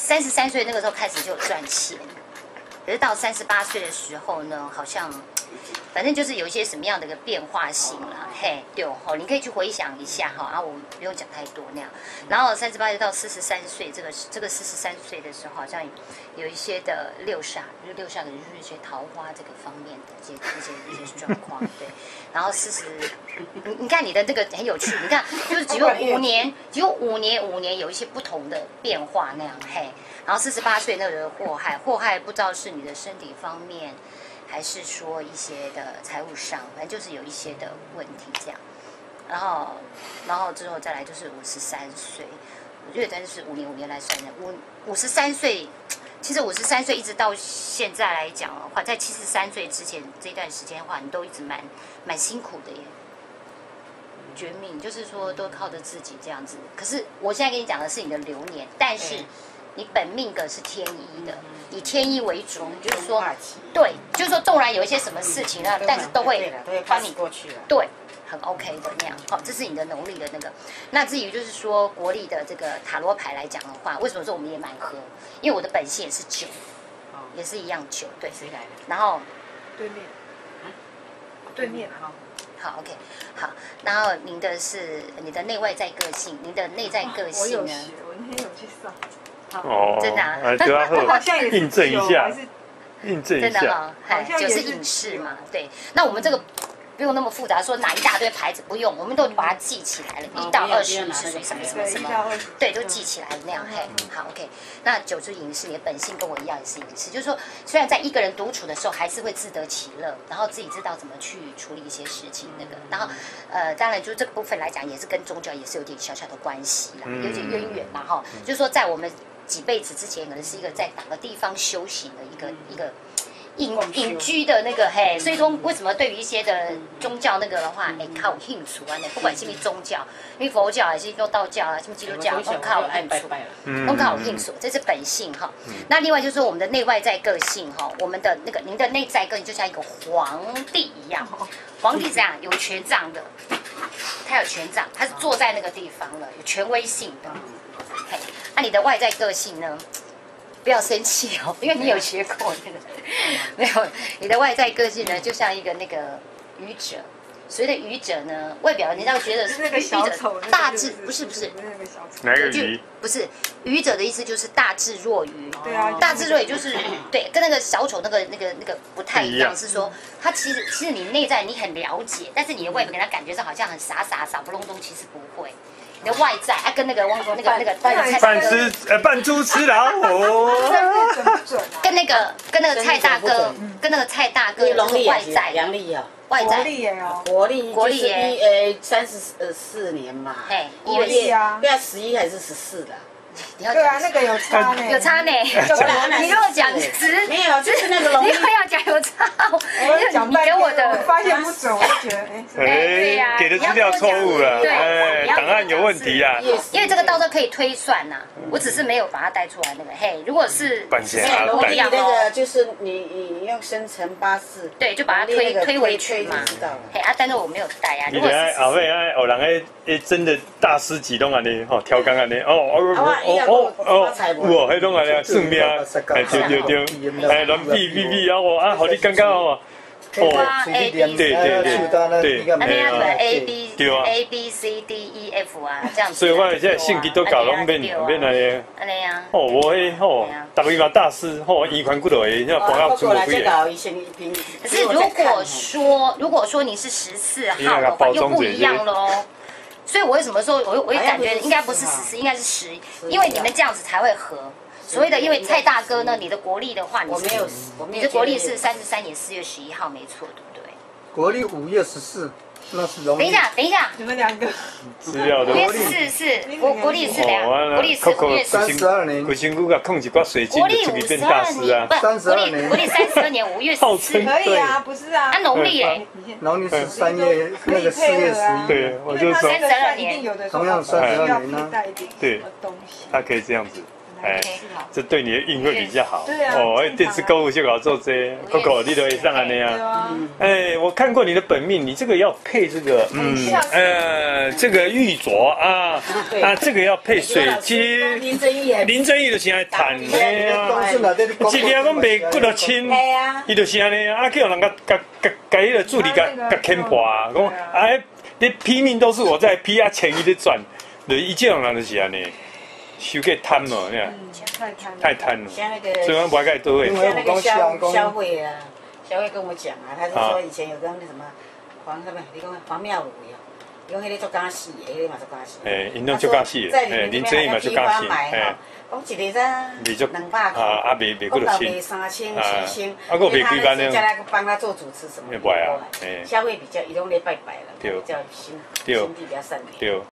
33岁那个时候开始就有赚钱，可是到38岁的时候呢，好像反正就是有一些什么样的一个变化性啦，嘿，对哦，你可以去回想一下哈，啊，我不用讲太多那样。然后38岁到43岁，这个43岁的时候，好像有一些的六煞，就是六煞的就是一些桃花这个方面的一些状况，对。然后你看你的这个很有趣，你看就是只有5年有一些不同的变化那样，嘿。然后48岁那个祸害不知道是你的身体方面。还是说一些的财务上，反正就是有一些的问题这样，然后之后再来就是53岁，我觉得真的是5年来算的，53岁，其实53岁一直到现在来讲的话，在73岁之前这段时间的话，你都一直蛮辛苦的耶，绝命就是说都靠着自己这样子。可是我现在跟你讲的是你的流年，但是你本命格是天一的。以天一为主，就是说，对，就是说，纵然有一些什么事情呢，但是都会帮你过去了， 对，很 OK 的那样。好，这是你的农历的那个。那至于就是说国历的这个塔罗牌来讲的话，为什么说我们也蛮合？因为我的本性也是9，也是一样9，对。 谁来的？ 然后对面哈。 好 OK， 好，然后您的是你的内外在个性，您的内在个性呢？ 我那天有去上。 哦， 真的啊， 对啊，印证一下， 真的哈，就是影视嘛，对。那我们这个不用那么复杂，说哪一大堆牌子不用，我们都把它记起来了，1到20是属于什么，对，都记起来那样，嘿，好 OK。那9是影视，你的本性跟我一样也是影视，就是说，虽然在一个人独处的时候，还是会自得其乐，然后自己知道怎么去处理一些事情，那个，然后当然就这个部分来讲，也是跟宗教也是有点小小的关系啦，有点渊源嘛，哈，就是说在我们几辈子之前，可能是一个在哪个地方修行的一个隐居的那个嘿，所以说为什么对于一些的宗教那个的话，靠兴趣啊，不管是不是宗教，因为佛教还是说道教啊，什么基督教，都靠兴趣，都靠兴趣，这是本性哈。那另外就是说我们的内外在个性哈，我们的那个您的内在个性就像一个皇帝一样，皇帝怎样有权杖的，他有权杖，他是坐在那个地方了，有权威性的。嘿，那你的外在个性呢？不要生气哦，因为你有学过那个，没有你的外在个性呢，就像一个那个愚者。所谓的愚者呢，外表人家觉得是那个小丑， 大智不是那个小丑， 哪个愚？ 不是愚者的意思就是大智若愚。 对啊， 大智若愚就是对，跟那个小丑那个不太一样，是说他其实你内在你很了解，但是你的外表给他感觉上好像很傻不隆咚，其实不会。你的外在跟那个扮猪吃老虎， 跟那个蔡大哥，跟那个蔡大哥就是外在阳历啊， 外在国历就是34年嘛， 哎 ，1月啊，对啊，11还是14的。 对啊，那个有差呢， 有差呢。你跟我讲10， 没有，就是那个龙。 你又要讲有差，你给我的发现不准，我就觉得对呀， 给的资料错误了， 对， 档案有问题啊。 因为这个到时候可以推算呐，我只是没有把它带出来那个。嘿，如果是龙历那个就是你用生辰八字， 对，就把它推回去嘛。嘿啊，但是我没有带啊。 你等下后尾有人真的大师级拢安尼吼，挑工安尼有迄种安尼算命，对，乱比啊，互你感觉哦，对， 那样子 A B C D E F 啊，这样子。 所以我现在性格都搞拢变安尼。 安尼啊。 哦，我逐位嘛大师，衣冠骨头的，像光耀出不可是如果说你是14号的话，又不一样喽。所以我为什么说我也感觉应该不是14，应该是10，因为你们这样子才会合。所谓的，因为蔡大哥呢，你的国历的话，你的国历是33年4月11号，没错，对不对？ 国历5月14，那是农历。 等一下， 你们两个资料的。 5月14是国历是两，国历是5月 32年。 国辛苦甲控一挂水晶，就可以变大师啊。 不，32年，国历32年5月14。 可以啊，不是啊。 啊，农历哎。 农历是3月那个4月11。 对，我就说 32 年， 同样32年呢。 对，他可以这样子。 哎，这对你的运会比较好。 对啊。 哦，电视购物就搞做这，Coco 你都会上来那样。哎，我看过你的本命，你这个要配这个，这个玉镯啊，这个要配水晶。林正义就是爱弹的啊，这边讲卖骨头轻，伊就是安尼啊，叫人甲迄个助理甲牵破啊，讲哎，你拼命都是我在批啊，钱伊在赚，就伊这种人就是安尼。收个贪了，你看，太贪了，所以我不爱盖多位。 因为那个消费啊，消费跟我讲啊，他是说以前有个那什么黄什么，你讲黄妙如呀，用迄个做假戏，迄个嘛做假戏。 哎，因拢做假戏，哎，林正义嘛做假戏，哎。 讲一个咋200块， 啊，卖几多钱？ 卖3000、4000， 啊，个卖几万呢？ 再来帮他做主持什么？ 不爱啊， 消费比较，伊拢咧拜拜了， 对， 比较心地比较善良。 对。